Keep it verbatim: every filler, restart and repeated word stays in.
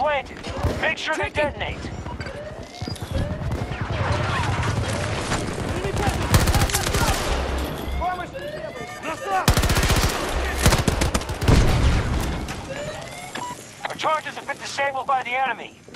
planted. Make sure they detonate. Our charges have been disabled by the enemy.